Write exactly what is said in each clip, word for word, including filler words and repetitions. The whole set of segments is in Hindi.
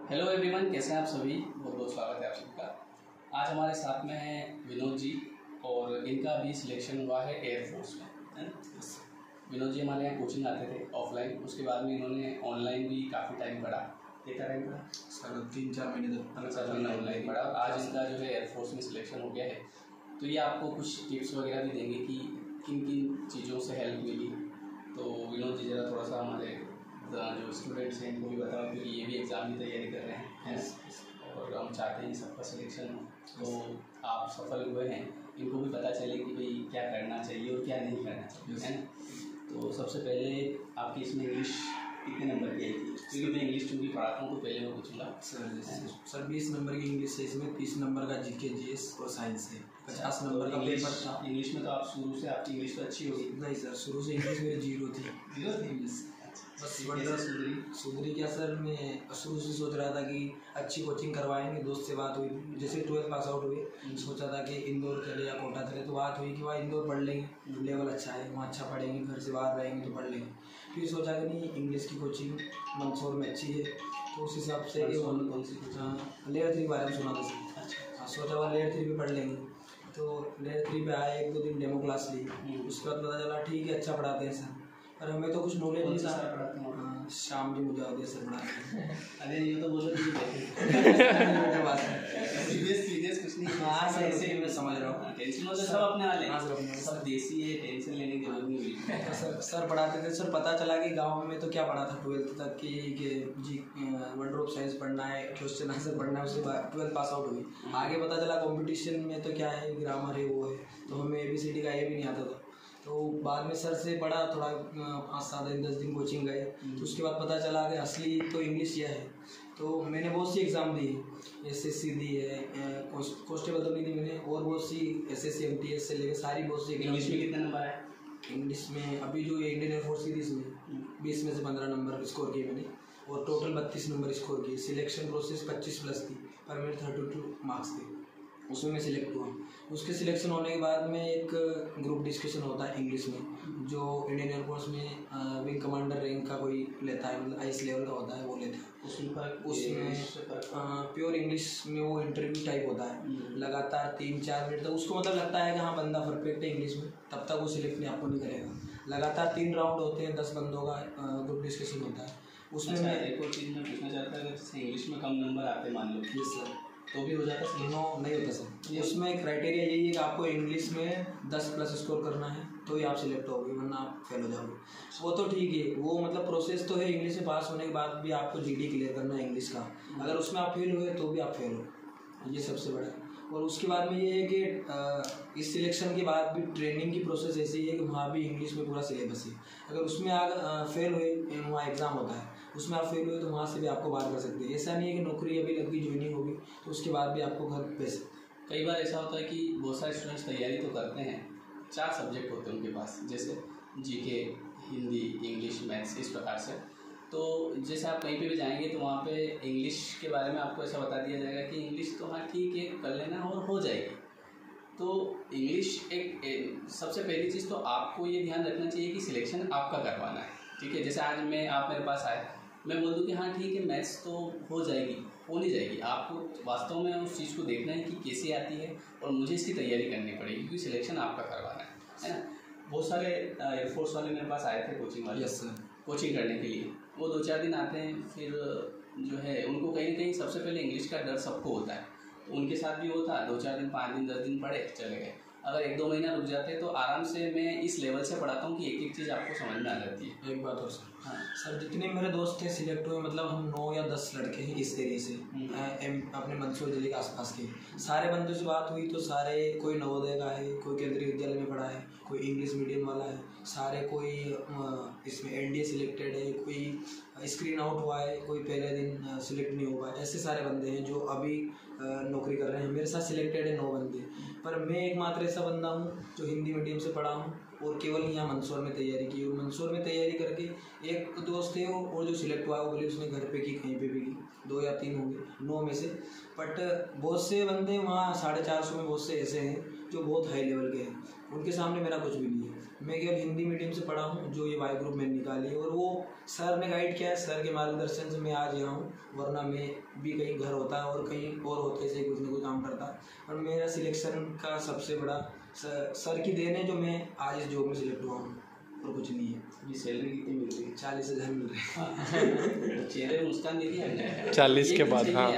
हेलो एवरीवन, कैसे हैं आप सभी। बहुत बहुत स्वागत है आप सभी का। आज हमारे साथ में है विनोद जी और इनका भी सिलेक्शन हुआ है एयरफोर्स में, है ना। विनोद जी हमारे यहाँ कोचिंग आते थे ऑफलाइन, उसके बाद में इन्होंने ऑनलाइन भी काफ़ी टाइम पढ़ा। कितना टाइम पढ़ा? सर तीन चार महीने तक चार महीने ऑनलाइन पढ़ा। आज इनका जो है एयरफोर्स में सिलेक्शन हो गया है, तो ये आपको कुछ टिप्स वगैरह भी देंगे कि किन किन चीज़ों से हेल्प मिली। तो विनोद जी ज़रा थोड़ा सा हमारे जो स्टूडेंट्स हैं इनको भी बताओ, क्योंकि ये भी एग्ज़ाम की तैयारी कर रहे हैं और हम चाहते हैं कि सबका सिलेक्शन हो। तो आप सफल हुए हैं, इनको भी पता चले कि भाई क्या करना चाहिए और क्या नहीं करना चाहिए, है ना। तो सबसे पहले आपकी इसमें इंग्लिश कितने नंबर की आई थी? क्योंकि मैं इंग्लिश चूँकि पढ़ाता हूँ तो पहले मैं पूछूँगा। सर सर बीस नंबर की इंग्लिश है, इसमें तीस नंबर का जीके जीएस और साइंस है। पचास नंबर का पेपर था। इंग्लिश में तो आप शुरू से आपकी इंग्लिश तो अच्छी होगी? नहीं सर, शुरू से इंग्लिश मेरी जीरो थी। जीरो थी इंग्लिश? बस सुधरी सुधरी क्या सर, मैं शुरू से सोच रहा था कि अच्छी कोचिंग करवाएंगे। दोस्त से बात हुई, जैसे ट्वेल्थ पास आउट हुए सोचा था कि इंदौर चले या कोटा चले, तो बात हुई कि वहाँ इंदौर पढ़ लेंगे, लेवल अच्छा है वहाँ, अच्छा पढ़ेंगे, घर से बाहर रहेंगे तो पढ़ लेंगे। फिर सोचा कि नहीं, इंग्लिश की कोचिंग मंदसौर में अच्छी है, तो उस हिसाब से कौन सी लेयर थ्री के बारे में सुना था सर। अच्छा, सोचा हुआ लेयर थ्री पे पढ़ लेंगे। तो लेयर थ्री पे आए, एक दो दिन डेमो क्लास ली, उसके बाद पता चला ठीक है अच्छा पढ़ाते हैं सर, पर हमें तो कुछ नॉलेज नहीं था। पढ़ाते हैं शाम जी मुझे आते सर पढ़ाते हैं। अरे ये तो बोलो कि बात है, सीरियस सीरियस कुछ नहीं। हाँ सर, ऐसे ही मैं समझ रहा हूँ। टेंशन हो तो सब अपने वाले हैं। हाँ सर, अपने सब देसी है, टेंशन लेने की जरूरत नहीं हुई। तो सर सर पढ़ाते थे सर। पता चला कि गांव में तो क्या पढ़ा था ट्वेल्थ तक कि कि जी वर्ल्ड ऑफ साइंस पढ़ना है, क्वेश्चन आंसर पढ़ना है, उसके बाद ट्वेल्थ पास आउट हुई। आगे पता चला कंपटीशन में तो क्या है, ग्रामर है, वो है, तो हमें ए बी सी डी का ए भी नहीं आता था। तो बाद में सर से बड़ा थोड़ा पाँच सात दिन दस दिन कोचिंग गए, तो उसके बाद पता चला कि असली तो इंग्लिश यह है। तो मैंने बहुत सी एग्ज़ाम दी, एस एस सी दी है, कॉन्स्टेबल तो नहीं दी मैंने, और बहुत सी S S C M T S से लेकर सारी बहुत सी। इंग्लिश में कितने नंबर आए? इंग्लिश में अभी जो इंडियन एयरफोर्स की थी इसमें बीस में से पंद्रह नंबर स्कोर किए मैंने, और टोटल बत्तीस नंबर स्कोर किए। सिलेक्शन प्रोसेस पच्चीस प्लस थी, पर मेरे थर्टी टू मार्क्स थे, उसमें मैं सिलेक्ट हुआ। उसके सिलेक्शन होने के बाद में एक ग्रुप डिस्कशन होता है इंग्लिश में, जो इंडियन एयरफोर्स में विंग कमांडर रैंक का कोई लेता है, मतलब आइस लेवल का होता है, वो लेता है। उसमें उसमें प्योर इंग्लिश में वो इंटरव्यू टाइप होता है, लगातार तीन चार मिनट तक उसको मतलब लगता है कि हाँ बंदा परफेक्ट है इंग्लिश में, तब तक वो सिलेक्ट नहीं आपको नहीं करेगा। लगातार तीन राउंड होते हैं, दस बंदों का ग्रुप डिस्कशन होता है उसमें। अच्छा, एक और चीज़ मैं पूछना चाहता हूँ, जैसे इंग्लिश में कम नंबर आते मान लो, यस सर, तो भी हो जाता है? नो नहीं होता सर। उसमें क्राइटेरिया यही है कि आपको इंग्लिश में दस प्लस स्कोर करना है तो ही आप सिलेक्ट होगे, वरना आप फेल हो जाओगे। वो तो ठीक है, वो मतलब प्रोसेस तो है। इंग्लिश में पास होने के बाद भी आपको जीडी क्लियर करना है इंग्लिश का, अगर उसमें आप फेल हुए तो भी आप फेल हो, ये सबसे बड़ा है। और उसके बाद में ये है कि इस सिलेक्शन के बाद भी ट्रेनिंग की प्रोसेस ऐसी है कि वहाँ भी इंग्लिश में पूरा सिलेबस है। अगर उसमें आप फेल हुए, वहाँ एग्ज़ाम होता है, उसमें आप फेल हुए तो वहाँ से भी आपको बात कर सकते हैं। ऐसा नहीं है कि नौकरी अभी लग गई, ज्वाइनिंग होगी तो उसके बाद भी आपको घर भेज सकते हैं। कई बार ऐसा होता है कि बहुत सारे स्टूडेंट्स तैयारी तो करते हैं, चार सब्जेक्ट होते हैं उनके पास, जैसे जीके, हिंदी, इंग्लिश, मैथ्स, इस प्रकार से। तो जैसे आप कहीं पे भी जाएंगे तो वहाँ पे इंग्लिश के बारे में आपको ऐसा बता दिया जाएगा कि इंग्लिश तो हाँ ठीक है कर लेना और हो जाएगी। तो इंग्लिश एक, एक सबसे पहली चीज़ तो आपको ये ध्यान रखना चाहिए कि सिलेक्शन आपका करवाना है, ठीक है। जैसे आज मैं आप मेरे पास आए, मैं बोल दूँ कि हाँ ठीक है मैथ्स तो हो जाएगी, हो नहीं जाएगी, आपको वास्तव में उस चीज़ को देखना है कि कैसे आती है और मुझे इसकी तैयारी करनी पड़ेगी, क्योंकि सिलेक्शन आपका करवाना है, है ना। बहुत सारे एयरफोर्स वाले मेरे पास आए थे कोचिंग वाले, यस सर, कोचिंग करने के लिए। वो दो चार दिन आते हैं, फिर जो है उनको कहीं ना कहीं सबसे पहले इंग्लिश का डर सबको होता है, तो उनके साथ भी वो था। दो चार दिन, पाँच दिन, दस दिन पढ़े, चले गए। अगर एक दो महीना रुक जाते तो आराम से मैं इस लेवल से पढ़ाता हूँ कि एक एक चीज़ आपको समझ में आ जाती है। एक बात और सर, हाँ सर जितने मेरे दोस्त थे सिलेक्ट हुए, मतलब हम नौ या दस लड़के हैं इस एरिया से, एम अपने मंदसौर जिले के आसपास के। सारे बंदों से बात हुई तो सारे, कोई नवोदय का है, कोई केंद्रीय विद्यालय में पढ़ा है, कोई इंग्लिश मीडियम वाला है, सारे कोई इसमें एनडीए सिलेक्टेड है, कोई स्क्रीन आउट हुआ है, कोई पहले दिन सिलेक्ट नहीं हुआ है। ऐसे सारे बंदे हैं जो अभी नौकरी कर रहे हैं। मेरे साथ सिलेक्टेड है नौ बंदे, पर मैं एकमात्र ऐसा बंदा हूँ जो हिंदी मीडियम से पढ़ा हूँ और केवल यहाँ मंदसौर में तैयारी की। और मंदसौर में तैयारी करके एक दोस्त है वो, और जो सिलेक्ट हुआ वो बोले उसने घर पे की, कहीं पे भी की, दो या तीन होंगे नौ में से। बट बहुत से बंदे वहाँ साढ़े चार सौ में बहुत से ऐसे हैं जो बहुत हाई लेवल के हैं, उनके सामने मेरा कुछ भी नहीं है। मैं केवल हिंदी मीडियम से पढ़ा हूँ, जो ये वाई ग्रुप मैंने निकाली, और वो सर ने गाइड किया है, सर के मार्गदर्शन से मैं आज यहाँ हूँ, वरना मैं भी कहीं घर होता है और कहीं और होते से कुछ ना कुछ काम करता। और मेरा सिलेक्शन का सबसे बड़ा सर, सर की देन है जो मैं आज इस जॉब में सिलेक्ट हुआ हूँ, और कुछ नहीं है। ये सैलरी कितनी मिल रही है? चालीस हज़ार मिल रहे हैं। चेहरे पे मुस्कान देखी है चालीस के बाद, हाँ।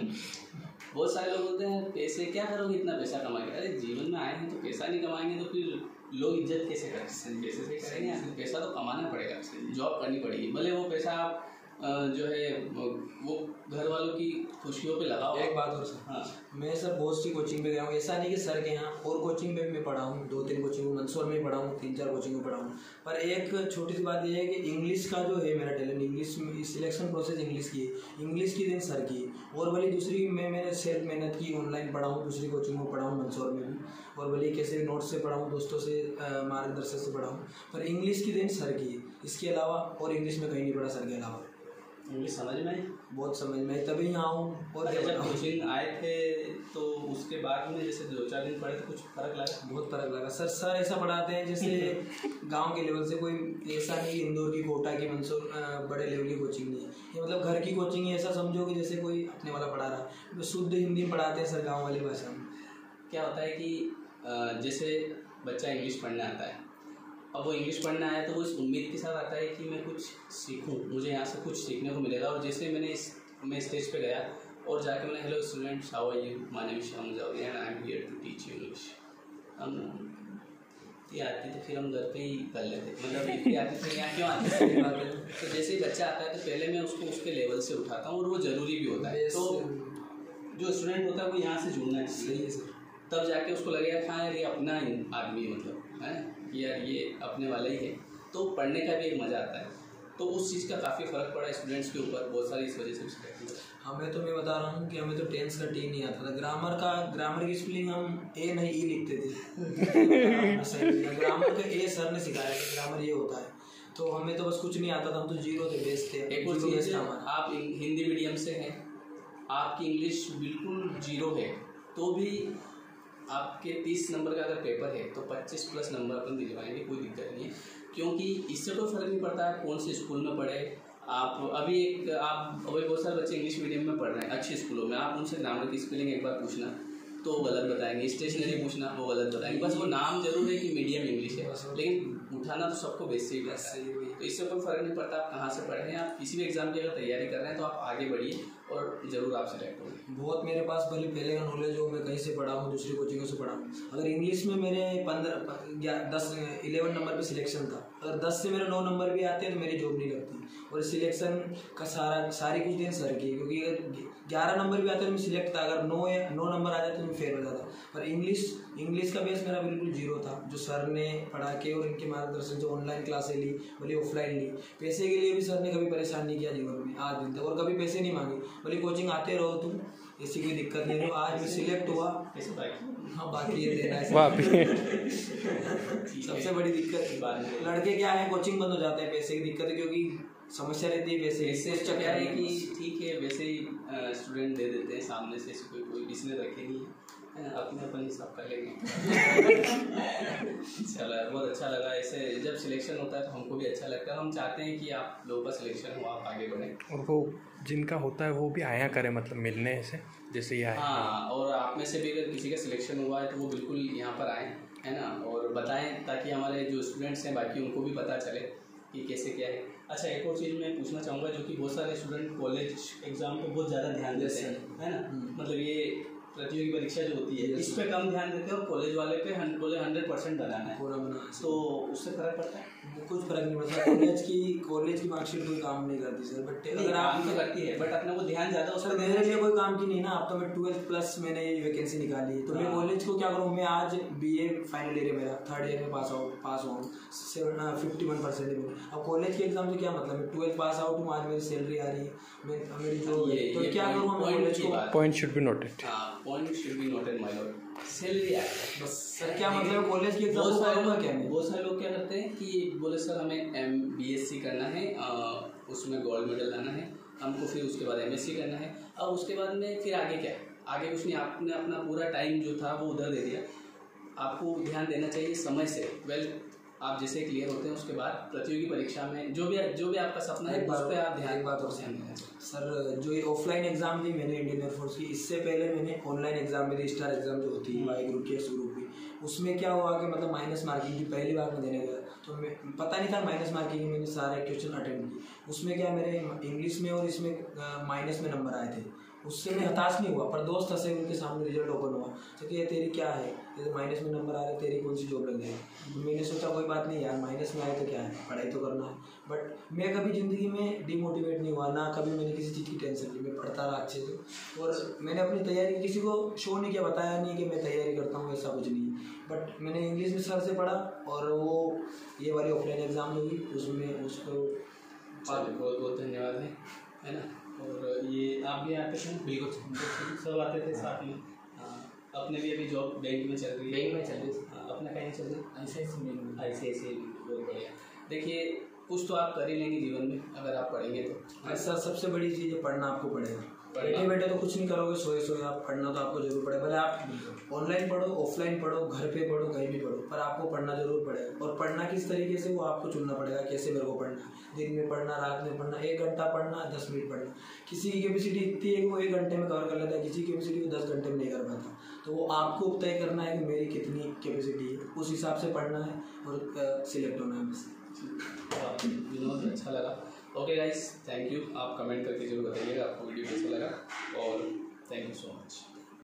बहुत सारे लोग बोलते हैं पैसे क्या करोगे इतना पैसा कमा के। अरे जीवन में आए हैं तो पैसा नहीं कमाएंगे तो फिर लोग इज्जत कैसे करेंगे? पैसे से करेंगे या फिर पैसा तो कमाना पड़ेगा, जॉब करनी पड़ेगी। भले वो पैसा आप जो है वो घर वालों की खुशियों पे लगाओ। एक बात और सर, हाँ, मैं सर बहुत सी कोचिंग पे गया हूँ, ऐसा नहीं कि सर के यहाँ और कोचिंग में मैं पढ़ा हूँ, दो तीन कोचिंग में मंदसौर में पढ़ा हूँ, तीन चार कोचिंग में पढ़ा हूँ। पर एक छोटी सी बात यह है कि इंग्लिश का जो है मेरा टैलेंट, इंग्लिश में सिलेक्शन प्रोसेस इंग्लिश की है, इंग्लिश की दिन सर की। और भले दूसरी मैं मैंने सेल्फ मेहनत की, ऑनलाइन पढ़ा हूँ, दूसरी कोचिंग में पढ़ा हूँ मंदसौर में भी, और भले कैसे नोट्स से पढ़ा हूँ, दोस्तों से मार्गदर्शन से पढ़ा हूँ, पर इंग्लिश की दिन सर की है। इसके अलावा और इंग्लिश में कहीं नहीं पढ़ा सर के अलावा। इंग्लिश समझ में आई? बहुत समझ में आई, तभी यहाँ हूँ। और जब कोचिंग आए थे तो उसके बाद में जैसे दो चार दिन पढ़े तो कुछ फर्क लगा? बहुत फर्क लगा सर। सर ऐसा पढ़ाते हैं जैसे गांव के लेवल से, कोई ऐसा नहीं इंदौर की, कोटा की, मंदसौर बड़े लेवल की कोचिंग नहीं है ये, मतलब घर की कोचिंग है। ऐसा समझो कि जैसे कोई अपने वाला पढ़ा रहा है, शुद्ध हिंदी में पढ़ाते हैं सर, गाँव वाली भाषा में। क्या होता है कि जैसे बच्चा इंग्लिश पढ़ने आता है, अब वो इंग्लिश पढ़ना आया तो वो इस उम्मीद के साथ आता है कि मैं कुछ सीखूं, मुझे यहाँ से कुछ सीखने को मिलेगा। और जैसे मैंने इस मैं स्टेज पे गया और जाके मैंने hello students, how are you, my name is Shyam Javed and I am here to teach you English. हम ये आती तो फिर हम घर पे ही कर लेते, मतलब इतनी आती तो यहाँ क्यों आती? तो जैसे ही बच्चा आता है तो पहले मैं उसको उसके लेवल से उठाता हूँ, और वो ज़रूरी भी होता है। तो जो स्टूडेंट होता है वो यहाँ से जुड़ना है, सही है सर। तब जाके उसको लगेगा हाँ यार ये अपना आदमी, मतलब है यार ये अपने वाला ही है, तो पढ़ने का भी एक मज़ा आता है। तो उस चीज़ का काफ़ी फ़र्क पड़ा स्टूडेंट्स के ऊपर, बहुत सारी इस वजह से। हमें तो मैं बता रहा हूँ कि हमें तो टेंस का टी नहीं आता था। ग्रामर का ग्रामर की स्पेलिंग हम ए नहीं ई लिखते थे। ग्रामर का ए सर ने सिखाया कि ग्रामर ये होता है, तो हमें तो बस कुछ नहीं आता था, हम तो जीरो थे, बेस थे। एक और चीज़, आप हिंदी मीडियम से हैं, आपकी इंग्लिश बिल्कुल जीरो है, तो भी आपके तीस नंबर का अगर पेपर है तो पच्चीस प्लस नंबर अपन दिलवाएंगे, कोई दिक्कत नहीं है। क्योंकि इससे कोई फ़र्क नहीं पड़ता आप कौन से स्कूल में पढ़े। आप अभी एक आप अभी बहुत सारे बच्चे इंग्लिश मीडियम में पढ़ रहे हैं अच्छे स्कूलों में, आप उनसे ग्रामर की स्पेलिंग एक बार पूछना तो वो गलत बताएंगे, स्टेशनरी पूछना वो गलत बताएंगे। बस वो नाम जरूर है कि मीडियम इंग्लिश है, लेकिन उठाना तो सबको बेसिक रहता है। तो इससे कोई फ़र्क नहीं पड़ता आप कहाँ से पढ़ रहे हैं। आप किसी भी एग्ज़ाम की अगर तैयारी कर रहे हैं तो आप आगे बढ़िए और ज़रूर आप सेलेक्ट होंगे। बहुत मेरे पास भले पहले का नॉलेज हो, मैं कहीं से पढ़ा हूँ, दूसरी कोचिंगों से पढ़ा हूँ। अगर इंग्लिश में मेरे पंद्रह दस इलेवन नंबर पे सिलेक्शन था, अगर दस से मेरे नौ नंबर भी आते हैं तो मेरी जॉब नहीं लगती। और सिलेक्शन का सारा सारी कुछ दिन सर की, क्योंकि अगर ग्यारह नंबर भी आते तो मैं सिलेक्ट था, अगर नौ या नौ नंबर आ जाते तो मैं फेल हो जाता। पर इंग्लिश इंग्लिश का बेस मेरा बिल्कुल जीरो था, जो सर ने पढ़ा के और इनके मार्गदर्शन से ऑनलाइन क्लासें ली, भले ऑफलाइन ली। पैसे के लिए भी सर ने कभी परेशान नहीं किया जीवन में आज दिन तक, और कभी पैसे नहीं मांगे। भले कोचिंग आते रहो तुम, ऐसी कोई दिक्कत नहीं है। आज मैं सिलेक्ट हुआ, हाँ बाकी ये देना है सबसे बड़ी दिक्कत। लड़के क्या है, कोचिंग बंद हो जाते हैं, पैसे की दिक्कत है, क्योंकि समस्या रहती है पैसे। इससे क्या है कि ठीक है वैसे ही स्टूडेंट दे देते हैं सामने से, कोई कोई इसने रखे नहीं है, अपने अपन हिसाब कर लेंगे। चलो बहुत अच्छा लगा। ऐसे जब सिलेक्शन होता है तो हमको भी अच्छा लगता है। हम चाहते हैं कि आप लोगों का सिलेक्शन हो, आप आगे बढ़ें, और वो जिनका होता है वो भी आया करें, मतलब मिलने से जैसे ये आए। हाँ, और आप में से भी अगर किसी का सिलेक्शन हुआ है तो वो बिल्कुल यहाँ पर आएँ, है ना, और बताएं, ताकि हमारे जो स्टूडेंट्स हैं बाकी उनको भी पता चले कि कैसे क्या है। अच्छा, एक और चीज़ मैं पूछना चाहूँगा, जो कि बहुत सारे स्टूडेंट कॉलेज एग्ज़ाम पे बहुत ज़्यादा ध्यान देते हैं, है ना, मतलब ये प्रतियोगी परीक्षा जो होती है इस पे कम ध्यान देते हैं, और कॉलेज वाले पे बोले हंड्रेड परसेंट बनाना है पूरा बना, तो उससे फर्क पड़ता है? कुछ फर्क नहीं पड़ता। कॉलेज की कॉलेज की मार्कशीट कोई काम नहीं करती सर, बट अगर आप तो करती है, बट अपने को ध्यान ज़्यादा उस पर मेरे लिए कोई काम की नहीं ना। अब तो मैं ट्वेल्थ प्लस मैंने वैकेंसी निकाली, तो मैं कॉलेज को क्या करूँ, मैं आज बी ए फाइनल ईयर है मेरा, थर्ड ईयर में पास आउट पास हुआ हूँ, सेवन फिफ्टी वन परसेंट है। अब कॉलेज के एग्जाम से क्या मतलब, मैं ट्वेल्थ पास आउट हूँ, आज मेरी सैलरी आ रही है, मैं मेरी जो तो क्या करूँ, हम कॉलेज को point should be noted, point should be noted my lord, salary आ है बस। सर क्या मतलब कॉलेज की बहुत सारे लोग क्या बहुत सारे लोग क्या करते हैं कि बोले सर हमें एम बी एस सी करना है, आ, उसमें गोल्ड मेडल लाना है हमको, फिर उसके बाद एम एस सी करना है, अब उसके बाद में फिर आगे क्या है, आगे कुछ नहीं, आपने अपना पूरा टाइम जो था वो उधर दे दिया। आपको ध्यान देना चाहिए समय से। वेल आप जैसे क्लियर होते हैं उसके बाद प्रतियोगी परीक्षा में जो भी जो भी आपका सपना है उस पर आप ध्यान एक बात और ध्यान देना। सर जो ये ऑफलाइन एग्ज़ाम दी मैंने इंडियन एयरफोर्स की, इससे पहले मैंने ऑनलाइन एग्ज़ाम में दी, स्टार एग्ज़ाम जो होती है वाई ग्रुप की एस ग्रुप की। उसमें क्या हुआ कि मतलब माइनस मार्किंग की पहली बार मैं देने गया तो मैं पता नहीं था माइनस मार्किंग की, मैंने सारे क्वेश्चन अटेम्प्ट किए। उसमें क्या मेरे इंग्लिश में और इसमें माइनस में नंबर आए थे। उससे मैं हताश नहीं हुआ, पर दोस्त हंसे, उनके सामने रिजल्ट ओपन हुआ तो कि ये तेरी क्या है, ये माइनस में नंबर आ रहे, तेरी कौन सी जॉब लग जाएगी। मैंने सोचा कोई बात नहीं यार, माइनस में आए तो क्या है, पढ़ाई तो करना है। बट मैं कभी ज़िंदगी में डिमोटिवेट नहीं हुआ, ना कभी मैंने किसी चीज़ की टेंशन ली, मैं पढ़ता रहा अच्छे से। और मैंने अपनी तैयारी किसी को शो नहीं किया, बताया नहीं कि मैं तैयारी करता हूँ, ऐसा कुछ नहीं। बट मैंने इंग्लिश में सर से पढ़ा और वो ये वाली ऑफलाइन एग्ज़ाम हुई उसमें उसको बहुत बहुत धन्यवाद है है ना। और ये आप भी आते थे? बिल्कुल सब आते थे साथ में। हाँ, अपने भी अभी जॉब बैंक में चल रही है? बैंक में चल रही है। अपना कहीं चल रही है? ऐसे ऐसे में ऐसे ऐसे बहुत बढ़िया। देखिए कुछ तो आप कर ही लेंगे जीवन में अगर आप पढ़ेंगे तो। ऐसा सबसे बड़ी चीज़ है, पढ़ना आपको पड़ेगा। पढ़ना। बैठे बैठे तो कुछ नहीं करोगे, सोए सोए आप पढ़ना तो आपको जरूर पड़ेगा। भले आप ऑनलाइन पढ़ो, ऑफलाइन पढ़ो, घर पे पढ़ो, कहीं भी पढ़ो, पर आपको पढ़ना जरूर पड़ेगा। और पढ़ना किस तरीके से वो आपको चुनना पड़ेगा, कैसे मेरे को पढ़ना है, दिन में पढ़ना, रात में पढ़ना, एक घंटा पढ़ना, दस मिनट पढ़ना। किसी की कैपेसिटी इतनी है कि वो एक घंटे में कवर कर लेता है, किसी की कैपेसिटी वो दस घंटे में नहीं कर पाता। तो वो आपको तय करना है कि मेरी कितनी कैपेसिटी है, उस हिसाब से पढ़ना है और सिलेक्ट होना है बस। विनोद अच्छा लगा। Okay guys, thank you. आप कमेंट करके जरूर बताइएगा आपको वीडियो कैसा लगा और थैंक यू सो मच।